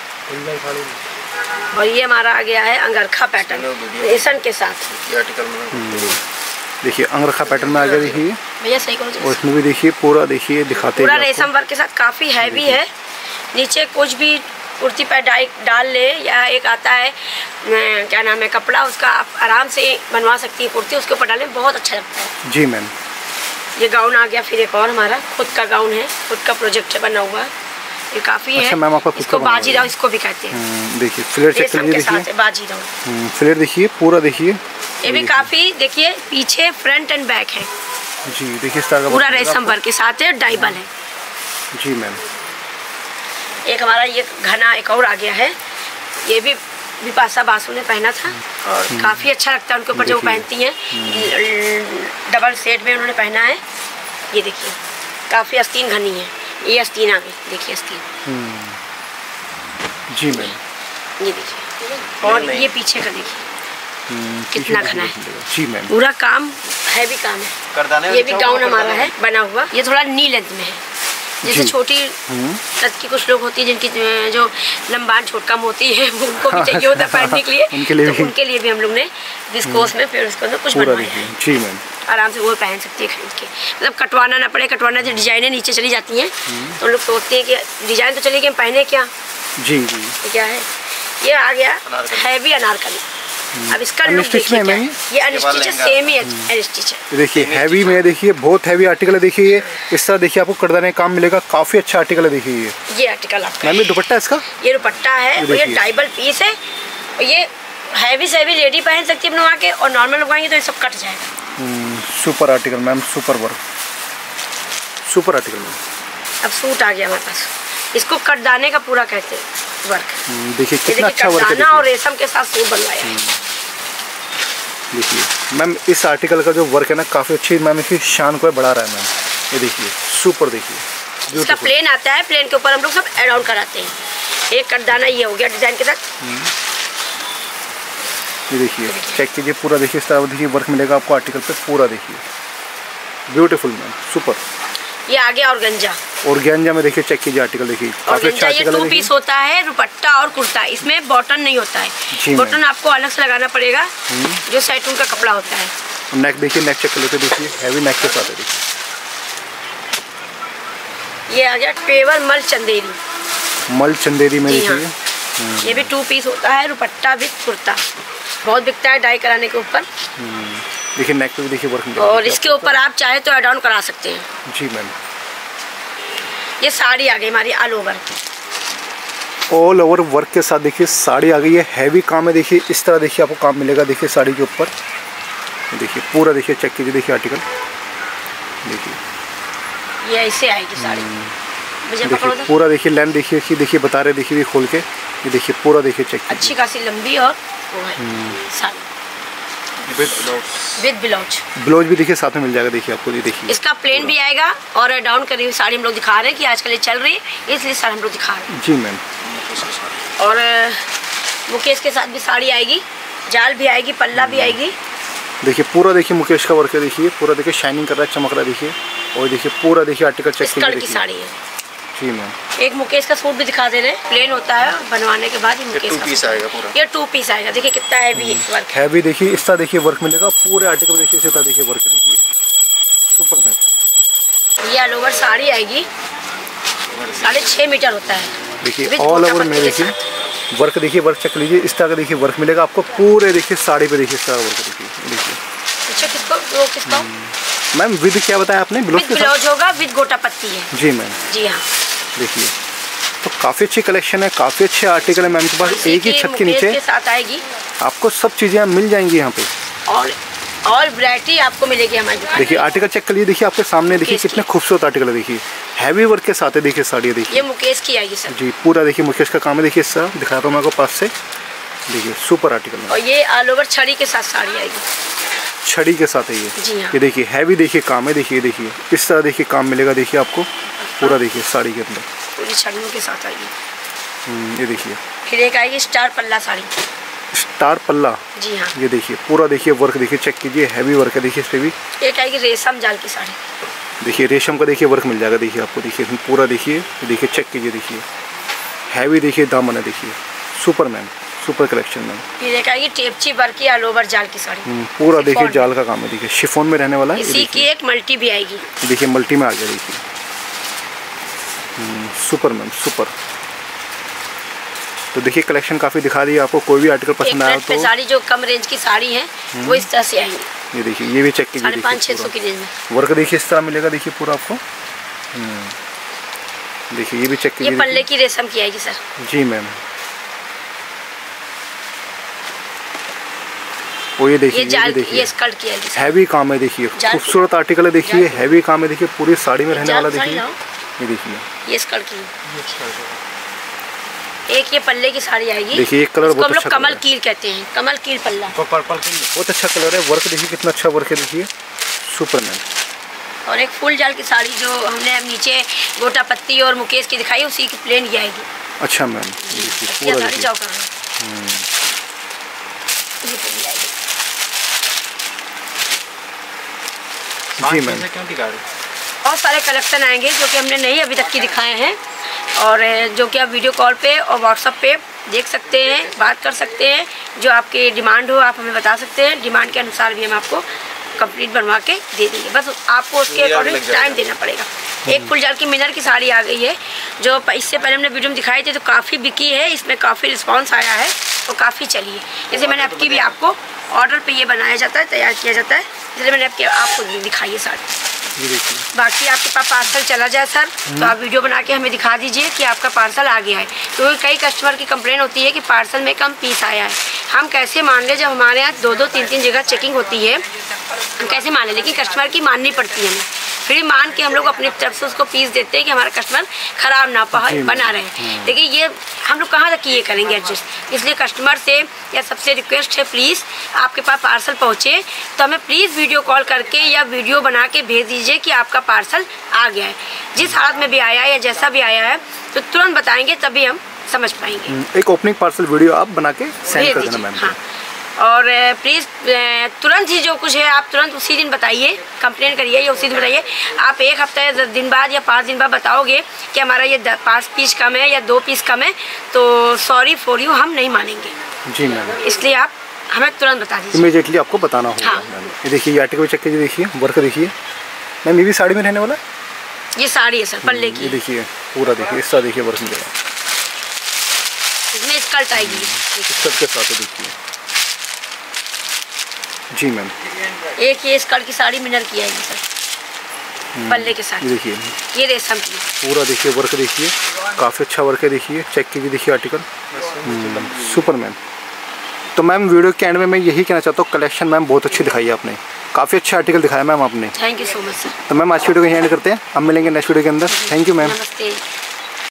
B: आपको।
A: और ये हमारा आ गया है अंगरखा पैटर्न रेशम के साथ।
B: देखिए अंगरखा पैटर्न में आ गया, देखिए
A: भैया सही करो।
B: और इसमें भी देखिए पूरा देखिए दिखाते हैं
A: पूरा रेशम वर्क के साथ काफी हैवी है। नीचे कुछ भी कुर्ती पर डाल ले या एक आता है क्या नाम है कपड़ा, उसका आप आराम से बनवा सकती है कुर्ती, उसके ऊपर डालने में बहुत अच्छा लगता है।
B: जी मैम।
A: ये गाउन आ गया, फिर एक और हमारा खुद का गाउन है, खुद का प्रोजेक्ट बना हुआ, ये काफी
B: अच्छा,
A: है।
B: मैम आपका
A: इसको बाजी राव इसको भी कहते हैं।
B: देखिए फ्लेयर चेक कीजिए, देखिए
A: बाजी राव
B: फ्लेयर देखिए पूरा देखिए।
A: ये भी काफी देखिए पीछे फ्रंट एंड बैक है
B: जी। देखिए इस तरह का
A: पूरा रेशम वर्क के साथ है, डाइबल है
B: जी मैम।
A: एक हमारा ये घना एक और आ गया है, ये भी बिपाशा बासु ने पहना था और काफ़ी अच्छा लगता है उनके ऊपर जो वो पहनती हैं। डबल सेट में उन्होंने पहना है। ये देखिए काफ़ी आस्तीन घनी है, ये आस्तीन आ गई, देखिए आस्तीन
B: जी मैम।
A: ये देखिए और ये पीछे का देखिए कितना घना है
B: जी मैम।
A: पूरा काम हैवी काम है। ये भी गाउन हमारा है बना हुआ, ये थोड़ा नी लेंथ में है, जैसे छोटी कद की कुछ लोग होती है जिनकी जो लंबान छोट कम होती है उनको भी चाहिए होता है पहनने के लिए, तो उनके लिए भी हम लोग ने विस्कोस में फिर उसको अंदर कुछ बनवाया है।
B: जी मैम।
A: आराम से वो पहन सकती है खरीद के, मतलब कटवाना ना पड़े। कटवाना से डिजाइनें नीचे चली जाती हैं तो हम लोग सोचते हैं कि डिजाइन तो चली गई, पहने क्या। जी जी क्या है, ये आ गया हैवी अनारकली। अब इसका लुक देखिए क्या है, ये अनस्टिच है, सेम ही अनस्टिच है।
B: देखिए हैवी में देखिए बहुत हैवी आर्टिकल है, देखिए ये इस तरह देखिए आपको करदाने का काम मिलेगा, काफी अच्छा आर्टिकल है। देखिए
A: ये आर्टिकल आपका
B: मैम, ये दुपट्टा इसका,
A: ये दुपट्टा है, ये डाइबल पीस है और ये हैवी से हैवी लेडी पहन सकती है बनवा के, और नॉर्मल लगवाएंगे तो ये सब कट जाएगा।
B: Super article ma'am, super work, super article ma'am.
A: अब सूट आ गया हमारे पास, इसको कटदाने का पूरा कहते हैं वर्क।
B: देखिए कितना अच्छा वर्क है,
A: और रेशम के साथ सूट बनवाया है।
B: देखिए मैम इस आर्टिकल का जो वर्क है ना काफ़ी अच्छी मैम इसकी शान को बढ़ा रहा है मैम। ये देखिए सुपर, देखिए
A: इसका प्लेन आता है, प्लेन के ऊपर हम लोग सब एड ऑन कराते हैं। एक कटदाना ये हो गया डिजाइन के साथ।
B: ये देखिए चेक कीजिए पूरा, देखिए इस तरह देखिए वर्क मिलेगा आपको आर्टिकल पे पूरा, देखिए ब्यूटीफुल मैम, सुपर।
A: ये आ गया ऑर्गेंजा,
B: ऑर्गेंजा में देखिए चेक कीजिए आर्टिकल, देखिए काफी अच्छा आर्टिकल है।
A: 2 पीस होता है, दुपट्टा और कुर्ता, इसमें बॉटन नहीं होता है, बॉटन आपको अलग से लगाना पड़ेगा जो सैटून का कपड़ा होता है।
B: नेक देखिए, नेक चेक कर लेते, देखिए हैवी नेक के साथ है। देखिए
A: ये आ गया पेवर मल चंदेरी,
B: मल चंदेरी में देखिए
A: ये भी 2 पीस होता है, दुपट्टा भी कुर्ता, बहुत बिकता है डाई कराने के ऊपर।
B: देखिए नेक पे भी देखिए वर्क,
A: और इसके ऊपर आप चाहे तो एड ऑन करा सकते हैं।
B: जी मैम।
A: ये साड़ी आ गई हमारी
B: ऑल ओवर वर्क के साथ, देखिए साड़ी आ गई है, हैवी काम है। देखिए इस तरह देखिए आपको काम मिलेगा, देखिए साड़ी के ऊपर, देखिए पूरा देखिए चेक कीजिए, देखिए आर्टिकल देखिए
A: ये ऐसे आएगी साड़ी।
B: देखिए पूरा देखिए लेंथ देखिए कि देखिए बता रहे, देखिए खोल के ये देखिए पूरा देखिए चेक,
A: अच्छी खासी लंबी और वो है साड़ी विद ब्लाउज।
B: ब्लाउज भी देखिए साथ में मिल जाएगा, देखिए आपको, ये देखिए
A: इसका प्लेन भी आएगा और डाउन करी हुई साड़ी हम लोग दिखा रहे हैं कि आजकल ये चल रही है, इसलिए साड़ी हम लोग दिखा रहे हैं।
B: जी मैम।
A: और मुकेश के साथ भी साड़ी आएगी, जाल भी आएगी, पल्ला भी आएगी।
B: देखिए पूरा देखिए मुकेश का वर्क है, देखिए पूरा देखिए शाइनिंग कर रहा है, चमक रहा है। देखिए और देखिए पूरा देखिए आर्टिकल चेक कीजिए।
A: स्कर्ट की साड़ी है
B: जी मैम।
A: एक मुकेश का सूट भी दिखा दे रहे हैं, प्लेन होता है, बनवाने के बाद ही मुकेश का
B: 2 पीस आएगा पूरा।
A: ये 2 पीस आएगा। देखिए कितना हैवी वर्क है।
B: हैवी देखिए इस तरह देखिए वर्क मिलेगा पूरे आर्टिकल। देखिए इस तरह देखिए वर्क है, देखिए सुपर मैम।
A: ये ऑल ओवर साड़ी आएगी, 6.5 मीटर होता है।
B: देखिए ऑल ओवर में देखिए वर्क, देखिए वर्क चेक लीजिए। इस तरह का देखिए वर्क मिलेगा आपको पूरे देखिए साड़ी पे। देखिए इस तरह वर्क देखिए।
A: अच्छा किसको
B: मैम विद क्या बताया आपने?
A: ब्लाउज होगा, विद गोटा पत्ती है।
B: जी मैम।
A: जी हाँ।
B: देखिए तो काफ़ी अच्छी कलेक्शन है, काफ़ी अच्छे आर्टिकल है मैम के पास। एक ही छत के नीचे
A: के साथ आएगी
B: आपको सब चीज़ें मिल जाएंगी यहाँ पे।
A: ऑल वैरायटी आपको मिलेगी हमारी दुकान।
B: देखिए आर्टिकल चेक करिए, देखिए आपके सामने देखिए कितने खूबसूरत आर्टिकल है। देखिए हैवी वर्क के साथ है, देखिए साड़ी। देखिए
A: ये मुकेश की आएगी सर
B: जी, पूरा देखिए मुकेश का काम है। देखिए इस तरह दिखा रहा हूँ मैं आपको पास से। देखिए सुपर आर्टिकल है।
A: और ये ऑल ओवर छड़ी के साथ साड़ी आएगी।
B: छड़ी के साथ है ये।
A: जी हाँ।
B: ये देखिए हैवी देखिए काम है। देखिए इस तरह देखिए काम मिलेगा। देखिए आपको पूरा देखिए साड़ी के अंदर
A: पूरी छड़ियों के साथ आएगी।
B: ये देखिए
A: फिर एक आएगी स्टार पल्ला साड़ी।
B: स्टार पल्ला।
A: जी हाँ।
B: ये देखिए पूरा देखिए वर्क देखिए चेक कीजिए, हैवी वर्क है। देखिए इस पे भी
A: एक आएगी रेशम जाल की साड़ी।
B: देखिए रेशम का देखिए वर्क मिल जाएगा। देखिए आपको देखिए पूरा देखिए चेक कीजिए। देखिए हैवी देखिए दामन है। देखिए super ma'am, super collection ma'am.
A: फिर एक आएगी टेपची वर्क की ऑल ओवर जाल की साड़ी।
B: पूरा देखिए जाल का काम है। देखिए शिफॉन में रहने वाला है।
A: इसी की एक मल्टी भी आएगी।
B: देखिए मल्टी में आ गया। देखिए सुपर मैम सुपर। तो देखिए कलेक्शन काफ़ी दिखा दी आपको। कोई भी आर्टिकल पसंद आया तो
A: साड़ी जो कम रेंज की साड़ी है वो इस तरह से आएंगी।
B: ये देखिए ये भी चेक कीजिए।
A: 500-600 की रेंज में
B: वर्क देखिए इस तरह मिलेगा। देखिए पूरा आपको देखिए ये भी चेक कीजिए।
A: ये पल्ले की रेशम की आएगी सर।
B: जी मैम। वो ये देखिए
A: ये स्कर्ट की आएगी।
B: हैवी काम है। देखिए खूबसूरत आर्टिकल है। देखिए हैवी काम है। देखिए पूरी साड़ी में रहने वाला। देखिए ये देखिए
A: ये स्कर्ट की। एक ये पल्ले की साड़ी आएगी।
B: देखिए एक कलर बहुत अच्छा,
A: कमल कील कहते हैं, कमल कील पल्ला।
B: पर्पल बहुत अच्छा कलर है। वर्क देखिए कितना अच्छा वर्क है। देखिए सुपर मैम।
A: और एक फुल जाल की साड़ी जो हमने नीचे गोटा पत्ती और मुकेश की दिखाई, उसी की प्लेन की आएगी।
B: अच्छा मैम। देखिए पूरा देखिए जी मैम।
A: बहुत सारे कलेक्शन आएंगे जो कि हमने नहीं अभी तक की दिखाए हैं, और जो कि आप वीडियो कॉल पे और व्हाट्सएप पे देख सकते हैं, बात कर सकते हैं। जो आपकी डिमांड हो आप हमें बता सकते हैं। डिमांड के अनुसार भी हम आपको कंप्लीट बनवा के दे देंगे। बस आपको उसके अकॉर्डिंग टाइम देना पड़ेगा। एक फुल जाल की मिनर की साड़ी आ गई है जो इससे पहले हमने वीडियो में दिखाई थी, तो काफ़ी बिकी है। इसमें काफ़ी रिस्पांस आया है और काफ़ी चली है। जैसे मैंने आपकी भी आपको ऑर्डर पे ये बनाया जाता है, तैयार किया जाता है, इसलिए मैंने आपको दिखाई है साड़ी। बाकी आपके पास पार्सल चला जाए सर तो आप वीडियो बना के हमें दिखा दीजिए कि आपका पार्सल आ गया है। क्योंकि कई कस्टमर की कंप्लेन होती है कि पार्सल में कम पीस आया है। हम कैसे मान लें जब हमारे यहाँ 2-2, 3-3 जगह चेकिंग होती है, हम कैसे मान लें? लेकिन कस्टमर की माननी पड़ती है हमें। फिर मान के हम लोग अपनी तरफ से उसको पीस देते हैं कि हमारा कस्टमर ख़राब ना बना रहे। देखिए ये हम लोग कहाँ तक ये करेंगे एडजस्ट। इसलिए कस्टमर से या सबसे रिक्वेस्ट है, प्लीज़ आपके पास पार्सल पहुँचे तो हमें प्लीज़ वीडियो कॉल करके या वीडियो बना के भेज दीजिए कि आपका पार्सल आ गया है। जिस हालत में भी आया है या जैसा भी आया है तो तुरंत बताएंगे, तभी हम समझ पाएंगे।
B: एक ओपनिंग पार्सल वीडियो आप बना के सेंड कर देना मैम।
A: हाँ, और प्लीज़ तुरंत ही जो कुछ है आप तुरंत उसी दिन बताइए, कंप्लेन करिए या उसी दिन बताइए। आप 1 हफ्ते 10 दिन बाद या 5 दिन बाद बताओगे कि हमारा ये 5 पीस कम है या 2 पीस कम है, तो सॉरी फॉर यू हम नहीं मानेंगे। जी मैम। इसलिए आप हमें तुरंत बता दीजिए,
B: इमीडिएटली आपको बताना होगा।
A: हाँ।
B: ये देखिए ये आर्टिकल चेक कीजिए। देखिए वर्क देखिए मैम, ये भी साड़ी में रहने वाला।
A: ये साड़ी है सर पल्ले की।
B: ये देखिए पूरा देखिए इस तरह देखिए वर्क मिलेगा।
A: इसमें स्कर्ट आएगी
B: स्कर्ट के साथ। देखिए जी मैम।
A: एक ये स्कर्ट की साड़ी मिनर की आएगी सर पल्ले के साथ।
B: देखिए
A: ये रेशम की
B: पूरा देखिए वर्क देखिए काफ़ी अच्छा वर्क है। देखिए चेक कीजिए। देखिए आर्टिकल सुपर मैम। तो मैम वीडियो के एंड में मैं यही कहना चाहता हूँ, कलेक्शन मैम बहुत अच्छी दिखाई है आपने, काफ़ी अच्छा आर्टिकल दिखाया मैम आपने।
A: Thank you so much sir.
B: तो मैम आज वीडियो को यहीं एंड करते हैं, अब मिलेंगे नेक्स्ट वीडियो के अंदर। Thank you ma'am.
A: नमस्ते।